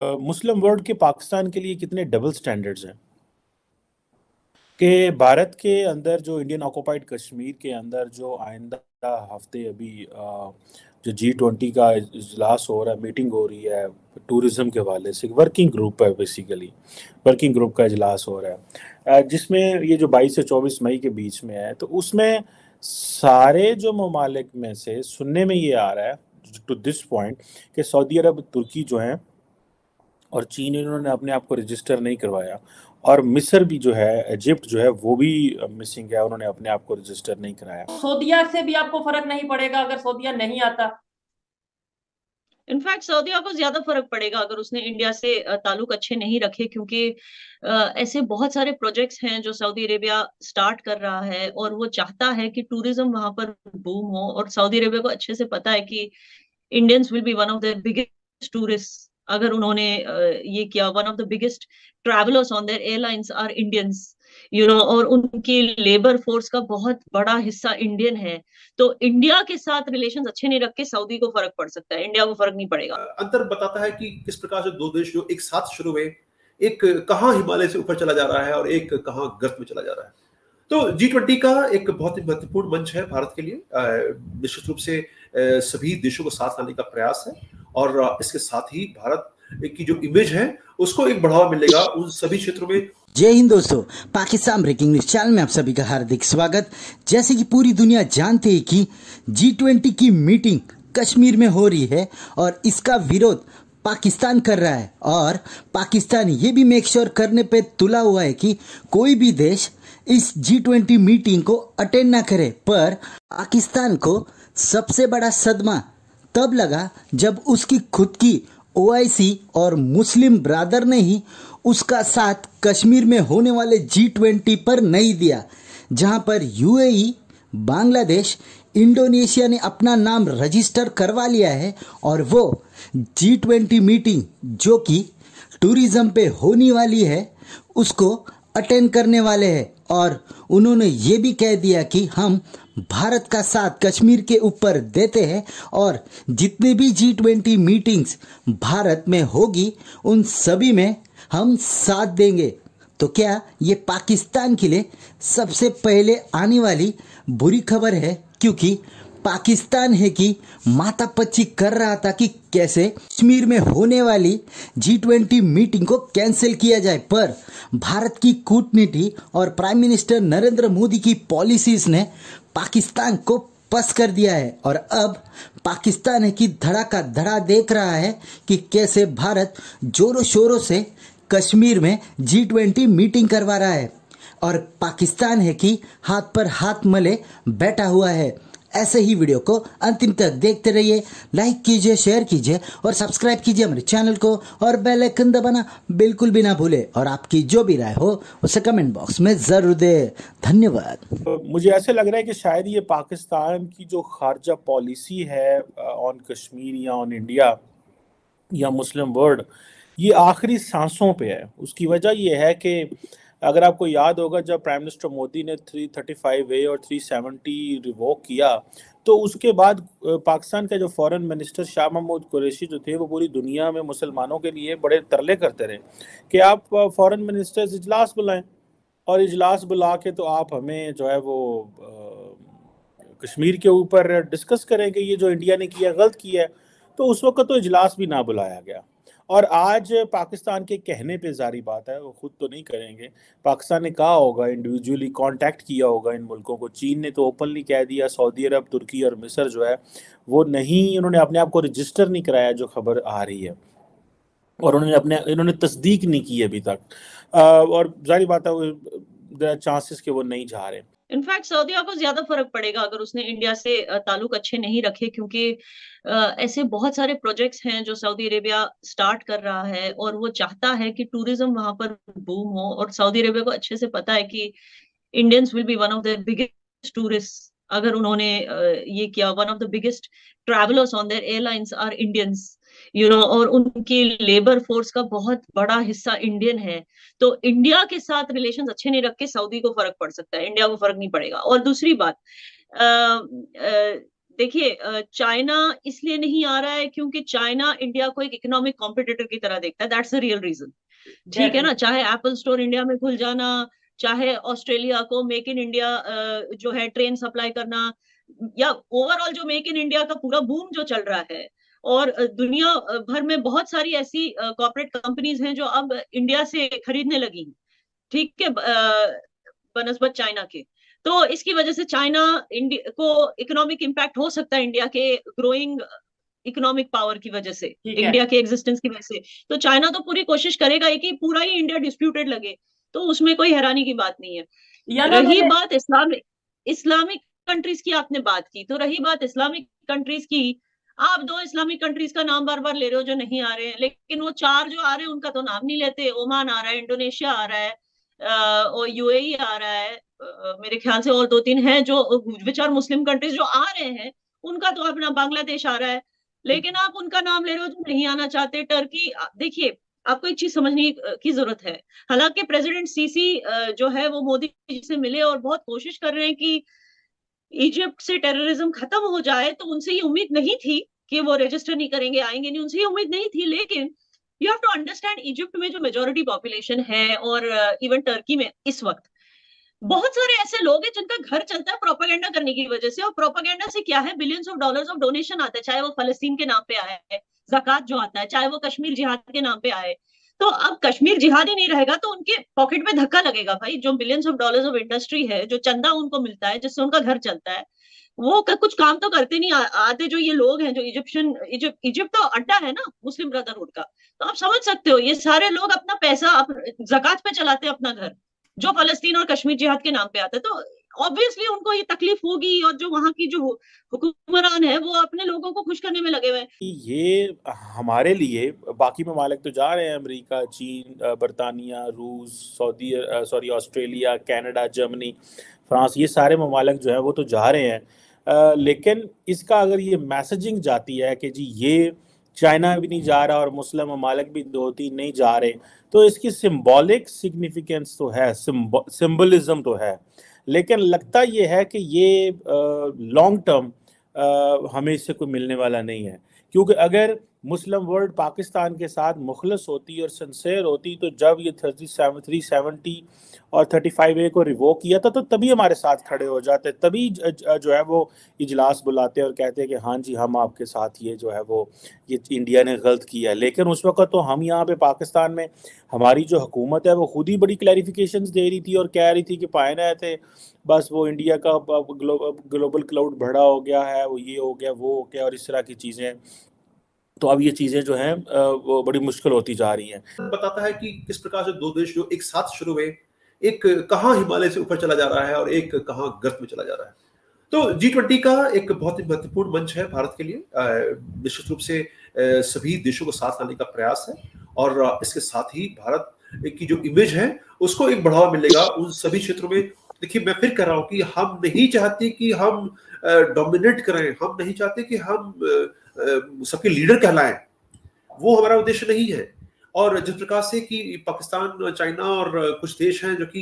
मुस्लिम world के पाकिस्तान के लिए कितने डबल स्टैंडर्ड्स हैं कि भारत के अंदर जो इंडियन ऑक्युपाइड कश्मीर के अंदर जो आइंदा हफ्ते अभी जो G20 का इजलास हो रहा है, मीटिंग हो रही है टूरिज्म के हवाले से, वर्किंग ग्रुप है बेसिकली, वर्किंग ग्रुप का इजलास हो रहा है जिसमें ये जो 22 से 24 मई के बीच में है, तो उसमें सारे जो ममालिक में से सुनने में ये आ रहा है टू दिस पॉइंट कि सऊदी अरब, तुर्की जो है और चीन, इन्होंने अपने आप को रजिस्टर नहीं करवाया। और मिस्र भी जो है, इजिप्ट जो है वो भी मिसिंग है, उन्होंने अपने आप को रजिस्टर नहीं कराया। सऊदिया से भी आपको फर्क नहीं पड़ेगा अगर सऊदिया नहीं आता। इनफैक्ट सऊदीया को ज्यादा फर्क पड़ेगा अगर उसने इंडिया से ताल्लुक अच्छे नहीं रखे, क्योंकि ऐसे बहुत सारे प्रोजेक्ट्स हैं जो सऊदी अरेबिया स्टार्ट कर रहा है और वो चाहता है कि टूरिज्म वहां पर बूम हो। और सऊदी अरेबिया को अच्छे से पता है कि Indians will be one of the biggest tourist अगर उन्होंने ये किया। One of the biggest travellers on their airlines are Indians, और उनकी लेबर फोर्स का बहुत बड़ा हिस्सा इंडियन है। तो इंडिया के साथ रिलेशंस अच्छे नहीं रख के सऊदी को फर्क पड़ सकता है, इंडिया को फर्क नहीं पड़ेगा। अंतर बताता है कि किस प्रकार से दो देश जो एक साथ शुरू हुए, एक कहां हिमालय से ऊपर चला जा रहा है और एक कहां गर्त में चला जा रहा है। तो G20 का एक बहुत ही महत्वपूर्ण मंच है भारत के लिए। निश्चित रूप से सभी देशों को साथ लाने का प्रयास है और इसके साथ ही भारत की जो इमेज है उसको एक बढ़ावा मिलेगा उन सभी क्षेत्रों में। जय हिंद दोस्तों, पाकिस्तान ब्रेकिंग न्यूज चैनल में आप सभी का हार्दिक स्वागत। जैसे कि पूरी दुनिया जानते है कि G20 की मीटिंग कश्मीर में हो रही है और इसका विरोध पाकिस्तान कर रहा है और पाकिस्तान ये भी मेक श्योर करने पे तुला हुआ है कि कोई भी देश इस G20 मीटिंग को अटेंड ना करे। पर पाकिस्तान को सबसे बड़ा सदमा तब लगा जब उसकी खुद की OIC और मुस्लिम ब्रादर ने ही उसका साथ कश्मीर में होने वाले G20 पर नहीं दिया, जहां पर UAE, बांग्लादेश, इंडोनेशिया ने अपना नाम रजिस्टर करवा लिया है और वो G20 मीटिंग जो कि टूरिज्म पे होने वाली है उसको अटेंड करने वाले हैं। और उन्होंने ये भी कह दिया कि हम भारत का साथ कश्मीर के ऊपर देते हैं और जितने भी G20 मीटिंग्स भारत में होगी उन सभी में हम साथ देंगे। तो क्या ये पाकिस्तान के लिए सबसे पहले आने वाली बुरी खबर है, क्योंकि पाकिस्तान है कि माथापच्ची कर रहा था कि कैसे कश्मीर में होने वाली G20 मीटिंग को कैंसिल किया जाए। पर भारत की कूटनीति और प्राइम मिनिस्टर नरेंद्र मोदी की पॉलिसीज ने पाकिस्तान को पस कर दिया है और अब पाकिस्तान है कि धड़ा का धड़ा देख रहा है कि कैसे भारत जोरों शोरों से कश्मीर में G20 मीटिंग करवा रहा है और पाकिस्तान है कि हाथ पर हाथ मले बैठा हुआ है। ऐसे ही वीडियो को अंतिम तक देखते रहिए, लाइक कीजिए, शेयर कीजिए और सब्सक्राइब कीजिए हमारे चैनल को और बेल आइकन दबाना बिल्कुल भी ना भूले और आपकी जो भी राय हो उसे कमेंट बॉक्स में जरूर दे। धन्यवाद। मुझे ऐसे लग रहा है कि शायद ये पाकिस्तान की जो खारजा पॉलिसी है ऑन कश्मीर या ऑन इंडिया या मुस्लिम वर्ल्ड, ये आखिरी सांसों पे है। उसकी वजह ये है कि अगर आपको याद होगा, जब प्राइम मिनिस्टर मोदी ने 335A और 370 रिवोक किया, तो उसके बाद पाकिस्तान का जो फॉरेन मिनिस्टर शाह महमूद कुरैशी जो थे, वो पूरी दुनिया में मुसलमानों के लिए बड़े तरले करते रहे कि आप फॉरेन मिनिस्टर्स इजलास बुलाएं और इजलास बुला के तो आप हमें जो है वो कश्मीर के ऊपर डिस्कस करें कि ये जो इंडिया ने किया गलत किया है। तो उस वक्त तो इजलास भी ना बुलाया गया और आज पाकिस्तान के कहने पे जारी बात है, वो खुद तो नहीं करेंगे, पाकिस्तान ने कहा होगा, इंडिविजुअली कांटेक्ट किया होगा इन मुल्कों को। चीन ने तो ओपनली कह दिया, सऊदी अरब, तुर्की और मिस्र जो है वो नहीं, उन्होंने अपने आप को रजिस्टर नहीं कराया जो खबर आ रही है, और इन्होंने तस्दीक नहीं की अभी तक। और जारी बात है चांसेस कि वो नहीं जा रहे। इनफैक्ट सऊदीया को ज्यादा फर्क पड़ेगा अगर उसने इंडिया से ताल्लुक अच्छे नहीं रखे, क्योंकि ऐसे बहुत सारे प्रोजेक्ट्स हैं जो सऊदी अरेबिया स्टार्ट कर रहा है और वो चाहता है कि टूरिज्म वहां पर बूम हो। और सऊदी अरेबिया को अच्छे से पता है कि Indians will be one of the biggest tourist अगर उन्होंने ये किया। One of the biggest travellers on their airlines are Indians, और उनकी लेबर फोर्स का बहुत बड़ा हिस्सा इंडियन है। तो इंडिया के साथ रिलेशंस अच्छे नहीं रख के सऊदी को फर्क पड़ सकता है, इंडिया को फर्क नहीं पड़ेगा। और दूसरी बात, देखिए, चाइना इसलिए नहीं आ रहा है क्योंकि चाइना इंडिया को एक इकोनॉमिक कॉम्पिटिटर की तरह देखता है। That's the real reason. ठीक है ना, चाहे एप्पल स्टोर इंडिया में खुल जाना, चाहे ऑस्ट्रेलिया को मेक इन इंडिया जो है ट्रेन सप्लाई करना, या ओवरऑल जो मेक इन इंडिया का पूरा बूम जो चल रहा है, और दुनिया भर में बहुत सारी ऐसी कॉर्पोरेट कंपनीज हैं जो अब इंडिया से खरीदने लगी, ठीक है, बनस्बत चाइना के। तो इसकी वजह से चाइना इंडिया को इकोनॉमिक इम्पैक्ट हो सकता है इंडिया के ग्रोइंग इकोनॉमिक पावर की वजह से, इंडिया के एग्जिस्टेंस की वजह से। तो चाइना तो पूरी कोशिश करेगा कि पूरा ही इंडिया डिस्प्यूटेड लगे, तो उसमें कोई हैरानी की बात नहीं है। रही बात इस्लामिक कंट्रीज की, आपने बात की, तो रही बात इस्लामिक कंट्रीज की, आप 2 इस्लामिक कंट्रीज का नाम बार बार ले रहे हो जो नहीं आ रहे हैं, लेकिन वो 4 जो आ रहे हैं उनका तो नाम नहीं लेते। ओमान आ रहा है, इंडोनेशिया आ रहा है, और यूएई आ रहा है, मेरे ख्याल से और 2-3 हैं जो विच आर मुस्लिम कंट्रीज जो आ रहे हैं, उनका तो अपना बांग्लादेश आ रहा है, लेकिन आप उनका नाम ले रहे हो जो नहीं आना चाहते। टर्की, देखिए आपको एक चीज समझने की जरूरत है। हालांकि प्रेसिडेंट सीसी जो है वो मोदी जी से मिले और बहुत कोशिश कर रहे हैं कि इजिप्ट से टेररिज्म खत्म हो जाए, तो उनसे ये उम्मीद नहीं थी कि वो रजिस्टर नहीं करेंगे, आएंगे नहीं, उनसे ये उम्मीद नहीं थी। लेकिन you have to understand, Egypt में जो मेजोरिटी पॉपुलेशन है और इवन टर्की में इस वक्त बहुत सारे ऐसे लोग हैं जिनका घर चलता है प्रोपेगेंडा करने की वजह से। और प्रोपेगेंडा से क्या है, billions of dollars of donation आते हैं, चाहे वो फलस्तीन के नाम पे आए है, ज़कात जो आता है, चाहे वो कश्मीर जिहाद के नाम पे आए। तो अब कश्मीर जिहाद ही नहीं रहेगा तो उनके पॉकेट में धक्का लगेगा भाई। जो billions of dollars of industry है, जो चंदा उनको मिलता है, जिससे उनका घर चलता है, वो कुछ काम तो करते नहीं आते जो ये लोग हैं, जो इजिप्ट तो अड्डा है ना मुस्लिम ब्रदरहुड का। तो आप समझ सकते हो ये सारे लोग अपना पैसा ज़कात पे चलाते हैं अपना घर, जो फलस्तीन और कश्मीर जिहाद के नाम पे आता है। तो ऑब्वियसली उनको ये तकलीफ होगी, और जो वहां की जो हुक्मरान है वो अपने लोगों को खुश करने में लगे हुए हैं। ये हमारे लिए बाकी ममालिक तो जा रहे हैं, अमेरिका, चीन, बरतानिया, रूस, ऑस्ट्रेलिया, कनाडा, जर्मनी, फ्रांस, ये सारे ममालिक जो है वो तो जा रहे हैं। लेकिन इसका अगर ये मैसेजिंग जाती है कि जी ये चाइना भी नहीं जा रहा और मुस्लिम ममालिक भी 2-3 नहीं जा रहे, तो इसकी सिंबॉलिक सिग्निफिकेंस तो है, सिंबलिज्म तो है, लेकिन लगता ये है कि ये लॉन्ग टर्म हमें इससे कोई मिलने वाला नहीं है। क्योंकि अगर मुस्लिम वर्ल्ड पाकिस्तान के साथ मुखलस होती और सिंसेयर होती, तो जब ये 370 और 35A को रिवोक किया था तो तभी हमारे साथ खड़े हो जाते, तभी जो है वो इजलास बुलाते और कहते हैं कि हाँ जी हम आपके साथ, ये जो है वो ये इंडिया ने गलत किया है। लेकिन उस वक्त तो हम यहाँ पे पाकिस्तान में हमारी जो हुकूमत है वो खुद ही बड़ी क्लैरिफिकेशंस दे रही थी और कह रही थी कि पायना थे बस वो इंडिया का ग्लोबल क्लाउड बड़ा हो गया है, वो ये हो गया, वो हो गया, और इस तरह की चीज़ें। तो अब ये चीजें जो हैं वो बड़ी मुश्किल होती जा रही हैं। बताता है कि किस प्रकार से 2 देश जो एक साथ शुरू हुए, एक कहां हिमालय से ऊपर चला जा रहा है और एक कहां गर्त में चला जा रहा है। तो G20 का एक बहुत ही महत्वपूर्ण मंच है भारत के लिए। निश्चित रूप से सभी देशों को साथ लाने का प्रयास है, और इसके साथ ही भारत की जो इमेज है उसको एक बढ़ावा मिलेगा उन सभी क्षेत्रों में। देखिए, मैं फिर कह रहा हूं कि हम नहीं चाहते कि हम डोमिनेट करें, हम नहीं चाहते कि हम सबके लीडर कहलाएं, वो हमारा उद्देश्य नहीं है। और जिस प्रकार से कि पाकिस्तान, चाइना और कुछ देश हैं जो कि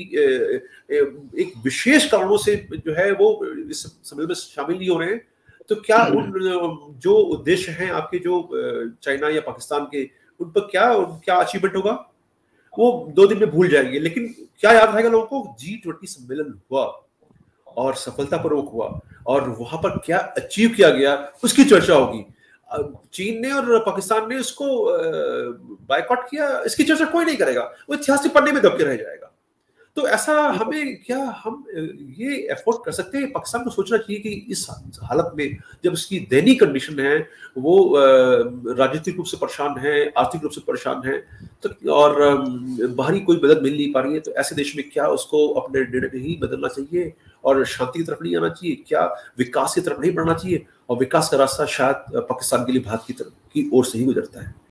एक विशेष कारणों से जो है वो इस सम्मेलन में शामिल नहीं हो रहे हैं, तो क्या उन जो उद्देश्य हैं आपके जो चाइना या पाकिस्तान के, उन पर क्या अचीवमेंट होगा वो 2 दिन में भूल जाएंगे। लेकिन क्या याद रहेगा लोगों को, G20 सम्मेलन हुआ और सफलतापूर्वक हुआ, और वहां पर क्या अचीव किया गया उसकी चर्चा होगी। चीन ने और पाकिस्तान ने उसको बायकॉट किया, इसकी चर्चा कोई नहीं करेगा, वो इतिहास के पन्ने में दब के रह जाएगा। तो ऐसा हमें क्या हम ये एफोर्ड कर सकते हैं? पाकिस्तान को सोचना चाहिए कि इस हालत में जब उसकी दैनिक कंडीशन है, वो राजनीतिक रूप से परेशान है, आर्थिक रूप से परेशान है, तो और बाहरी कोई मदद मिल नहीं पा रही है, तो ऐसे देश में क्या उसको अपने निर्णय ही बदलना चाहिए और शांति की तरफ नहीं आना चाहिए? क्या विकास की तरफ नहीं बढ़ना चाहिए? और विकास का रास्ता शायद पाकिस्तान के लिए भारत की ओर से ही गुजरता है।